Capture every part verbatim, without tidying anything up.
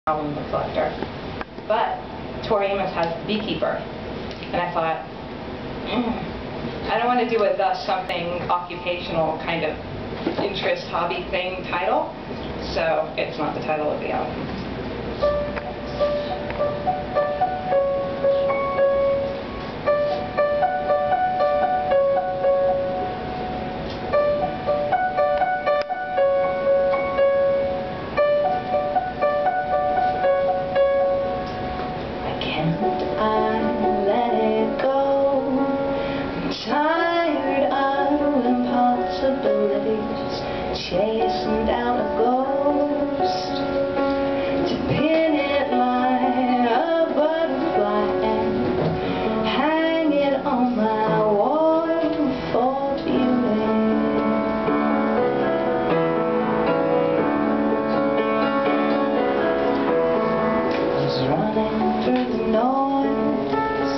problem with Selector. But Tori Amos has Beekeeper, and I thought, mm, I don't want to do a thus something occupational kind of interest hobby thing title, so it's not the title of the album. I let it go. I'm tired of impossibilities, chasing down a ghost to pin it like a butterfly and hang it on my wall for beauty. I was running through the noise,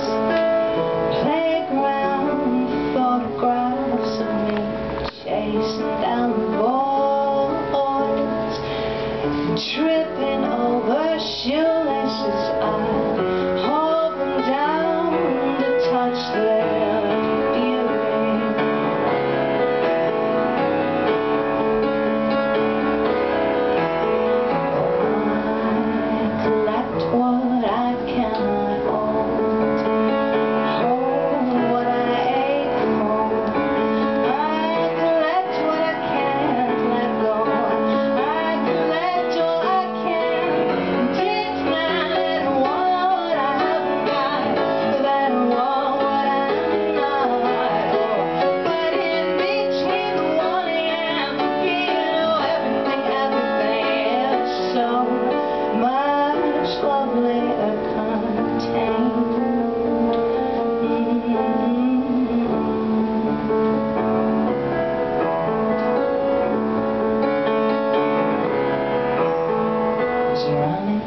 playground photographs of me chasing down the boys, tripping over shoelaces. I hold them down to touch their beauty. I collect what I cannot hold, hold what I ache for. I collect what I can't let go. I collect all I can. It's not what I haven't got, that I want what I'm not. But in between the wanting and the being, oh, everything, everything is so much lovelier contained. I was running